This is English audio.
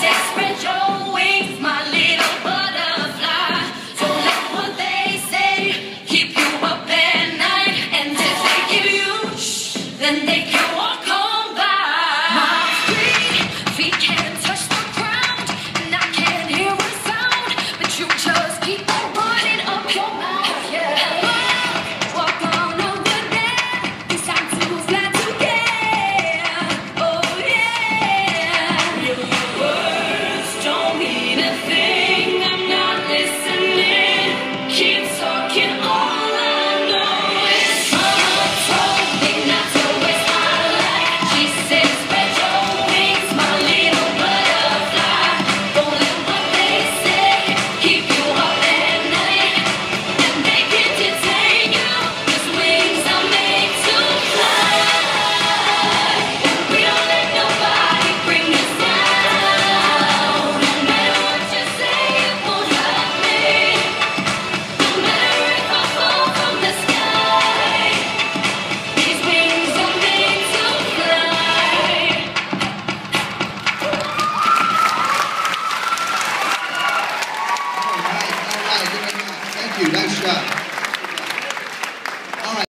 spread your wings, my little butterfly. Don't let what they say keep you up at night. And if they give you shh, then they can walk on by. My feet can't touch the ground, and I can't hear a sound, but you just keep on running up your mouth. Yeah. Walk on over there. It's time to fly together. Oh yeah. Your words don't mean a thing. I'm not listening. Keep talking. All I know is Mama told me not to waste my life. She said, spread your wings, my little butterfly. Don't let what they say keep you up at night. And they can detain you, 'cause wings are made to fly. We don't let nobody bring us down. No matter what you say, it won't hurt me. No matter if I fall from the sky, these wings are made to fly. All right, good enough. Thank you, nice job.